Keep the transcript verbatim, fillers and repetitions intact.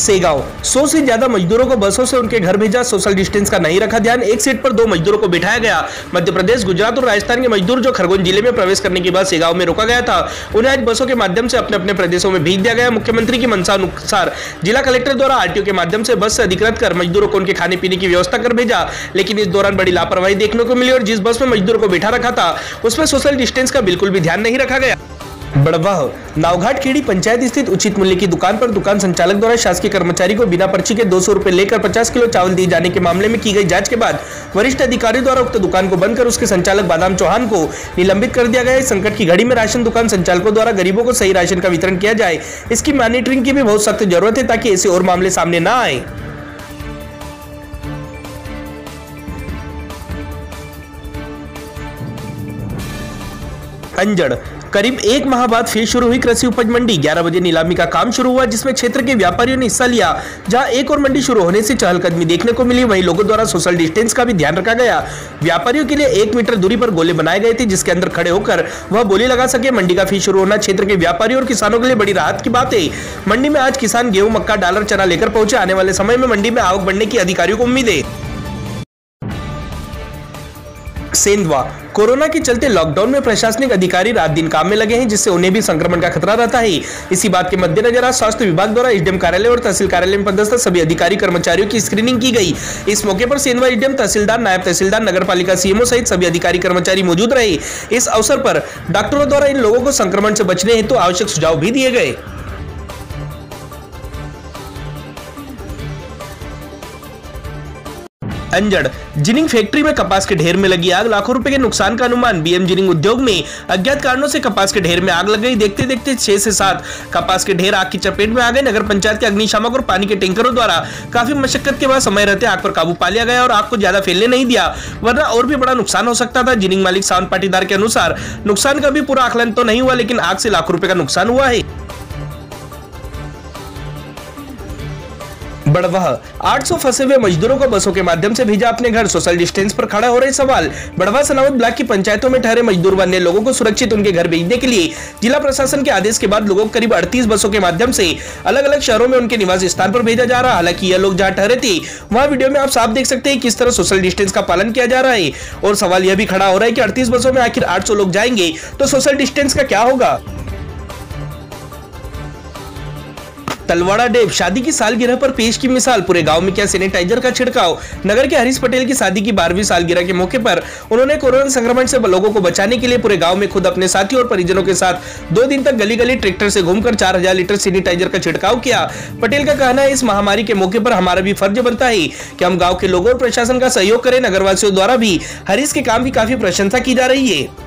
सेगांव, सौ से ज्यादा मजदूरों को बसों से उनके घर भेजा, सोशल डिस्टेंस का नहीं रखा ध्यान, एक सीट पर दो मजदूरों को बिठाया गया। मध्य प्रदेश, गुजरात और राजस्थान के मजदूर जो खरगोन जिले में प्रवेश करने के बाद सेगांव में रोका गया था, उन्हें आज बसों के माध्यम से अपने अपने प्रदेशों में भेज दिया गया। मुख्यमंत्री की मंशा अनुसार जिला कलेक्टर द्वारा आरटीओ के माध्यम से बस से अधिकृत कर मजदूरों को उनके खाने पीने की व्यवस्था कर भेजा, लेकिन इस दौरान बड़ी लापरवाही देखने को मिली और जिस बस में मजदूरों को बिठा रखा था उसमें सोशल डिस्टेंस का बिल्कुल भी ध्यान नहीं रखा गया। बड़वाह, नावघाट खेड़ी पंचायत स्थित उचित मूल्य की दुकान पर दुकान संचालक द्वारा शासकीय कर्मचारी को बिना पर्ची के दो सौ रुपए लेकर पचास किलो चावल दिए जाने के मामले में की गई जांच के बाद वरिष्ठ अधिकारी द्वारा उक्त दुकान को बंद कर उसके संचालक बादाम चौहान को निलंबित कर दिया गया। इस संकट की घड़ी में राशन दुकान संचालकों द्वारा गरीबों को सही राशन का वितरण किया जाए, इसकी मॉनिटरिंग की भी बहुत सख्त जरूरत है ताकि ऐसे और मामले सामने न आए। अंजड़, करीब एक माह बाद फिर शुरू हुई कृषि उपज मंडी। ग्यारह बजे नीलामी का काम शुरू हुआ जिसमें क्षेत्र के व्यापारियों ने हिस्सा लिया। जहां एक और मंडी शुरू होने से चहलकदमी देखने को मिली, वहीं लोगों द्वारा सोशल डिस्टेंस का भी ध्यान रखा गया। व्यापारियों के लिए एक मीटर दूरी पर गोले बनाए गए थे जिसके अंदर खड़े होकर वह बोली लगा सके। मंडी का फिर शुरू होना क्षेत्र के व्यापारियों और किसानों के लिए बड़ी राहत की बात है। मंडी में आज किसान गेहूं, मक्का, डालर, चना लेकर पहुंचे। आने वाले समय में मंडी में आवक बढ़ने की अधिकारियों को उम्मीद है। सेंधवा, कोरोना के चलते लॉकडाउन में प्रशासनिक अधिकारी रात दिन काम में लगे हैं जिससे उन्हें भी संक्रमण का खतरा रहता है। इसी बात के मद्देनजर आज स्वास्थ्य विभाग द्वारा एसडीएम कार्यालय और तहसील कार्यालय में पदस्थ सभी अधिकारी कर्मचारियों की स्क्रीनिंग की गई। इस मौके पर सेंधवा एसडीएम, तहसीलदार, नायब तहसीलदार, नगर पालिका सीएमओ सहित सभी अधिकारी कर्मचारी मौजूद रहे। इस अवसर पर डॉक्टरों द्वारा इन लोगों को संक्रमण से बचने हेतु आवश्यक सुझाव भी दिए गए। अंजड़, जिनिंग फैक्ट्री में कपास के ढेर में लगी आग, लाखों रुपए के नुकसान का अनुमान। बीएम जिनिंग उद्योग में अज्ञात कारणों से कपास के ढेर में आग लग गई। देखते देखते छह से सात कपास के ढेर आग की चपेट में आ गए। नगर पंचायत के अग्निशामक और पानी के टैंकरों द्वारा काफी मशक्कत के बाद समय रहते आग पर काबू पा लिया गया और आग को ज्यादा फैलने नहीं दिया, वरना और भी बड़ा नुकसान हो सकता था। जिनिंग मालिक सावन पाटीदार के अनुसार नुकसान का भी पूरा आकलन तो नहीं हुआ, लेकिन आग से लाखों रुपए का नुकसान हुआ है। बड़वाह, आठ सौ फंसे हुए मजदूरों को बसों के माध्यम से भेजा अपने घर। सोशल डिस्टेंस पर खड़ा हो रहे सवाल। बड़वाह सनावत ब्लॉक की पंचायतों में ठहरे मजदूर व अन्य लोगों को सुरक्षित उनके घर भेजने के लिए जिला प्रशासन के आदेश के बाद लोगों को करीब अड़तीस बसों के माध्यम से अलग अलग शहरों में उनके निवास स्थान पर भेजा जा रहा। हालांकि यह लोग जहाँ ठहरे थे वहाँ वीडियो में आप साफ देख सकते हैं किस तरह सोशल डिस्टेंस का पालन किया जा रहा है। और सवाल यह भी खड़ा हो रहा है कि अड़तीस बसों में आखिर आठ सौ लोग जाएंगे तो सोशल डिस्टेंस का क्या होगा। तलवाड़ा डेव, शादी की सालगिरह पर पेश की मिसाल। पूरे गांव में किया सैनिटाइजर का छिड़काव। नगर के हरीश पटेल की शादी की बारहवीं सालगिरह के मौके पर उन्होंने कोरोना संक्रमण से लोगों को बचाने के लिए पूरे गांव में खुद अपने साथी और परिजनों के साथ दो दिन तक गली गली ट्रैक्टर से घूमकर चार हजार लीटर सैनिटाइजर का छिड़काव किया। पटेल का कहना है इस महामारी के मौके पर हमारा भी फर्ज बनता है कि हम गाँव के लोगों और प्रशासन का सहयोग करें। नगरवासियों द्वारा भी हरीश के काम की काफी प्रशंसा की जा रही है।